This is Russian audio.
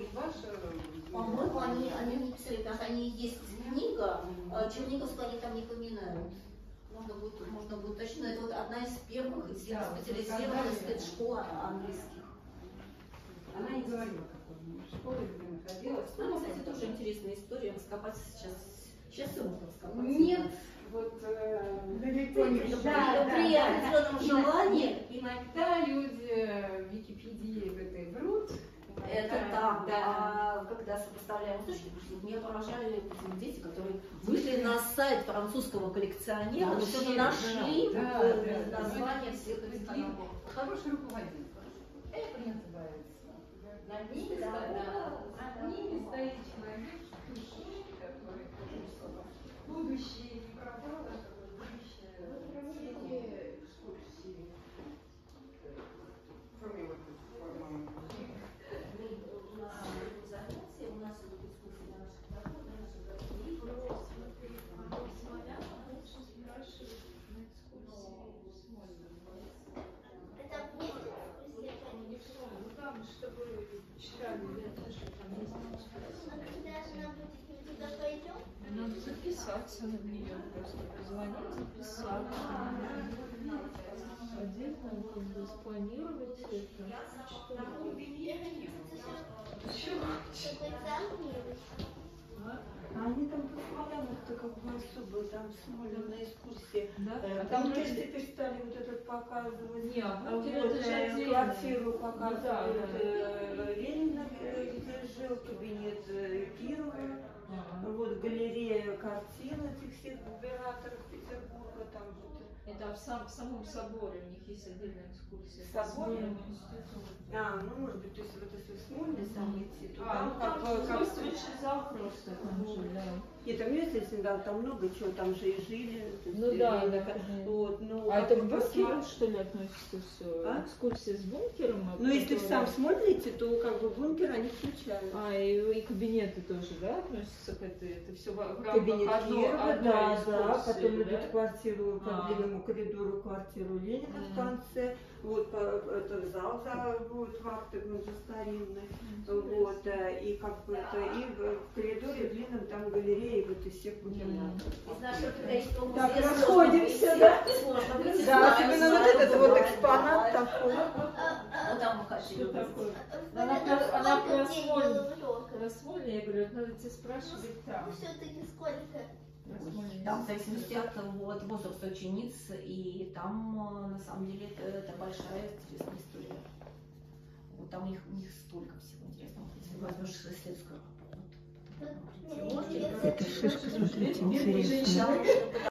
ваша... По-моему, они не писали, потому что они есть книга, Черниговскую они там не поминают. Можно будет точно. Это вот одна из первых специализированных спецшкол английских. Она не говорила, какой школе, где находилась. Ну, кстати, тоже интересная история. Раскопаться сейчас все можно раскопать. Нет, вот далеко не при зеленом желании. Иногда люди в Википедии в этой врут. Это так, да. Когда сопоставляем источники, меня поражали дети, которые вышли на сайт французского коллекционера, но все нашли название всех этих каналов. Хороший руководитель. Это называется. Над ними стоит человек, который будущее не пропало, будущее. Вы проводите экскурсии, кроме вот формы. У нас идут занятия, у нас идут экскурсии на наших доходах, на наших доходах. Чтобы читали, там есть надо записаться на нее, просто позвонить, записаться. Отдельно как бы спланировать это. А они там по Смолянах-то как бы особо, там Смолян на экскурсии. Да? Там тоже теперь стали вот этот показывать. Не, вот, это же отдельно. квартиру показывают, Да. Ленина, где жил, кабинет Кирова, вот галерея картин этих всех губернаторов Петербурга, там вот. Это в самом соборе у них есть отдельная экскурсия. В соборе? Ну может быть, то есть вот если в Смольный сам идти, то там как выставочный зал просто там же, да. Нет, там есть, да, там много чего, там же и жили. Ну да, да. Вот, ну, А это к бункеру, что ли, относится все? А? Экскурсия с бункером? Ну, если в сам смотрите, то как бы бункер они включают. И кабинеты тоже, да, относятся к этой? Это все в рамках Кабинет Кирова, да, экскурсии, потом да? идут квартиру по длинному коридору, квартиру Ленина в конце, вот этот зал вот, Вахтовый, уже старинный, вот, и как бы это, и в коридоре длинном там галерея, и вот из всех губернаторов. Из нашего Китайского музея Так, расходимся, да? Сложно выйти. Да, особенно вот этот вот экспонат такой. Вот там мы хотели. Что такое? Она про Смольный, я говорю, надо тебе спрашивать там. Все-таки сколько? Там в зависимости от возраста учениц, и там на самом деле это большая интересная история. Вот там у них столько всего интересного. Если возьмешь исследовательскую работу. Это шишка, смотрите, интересная.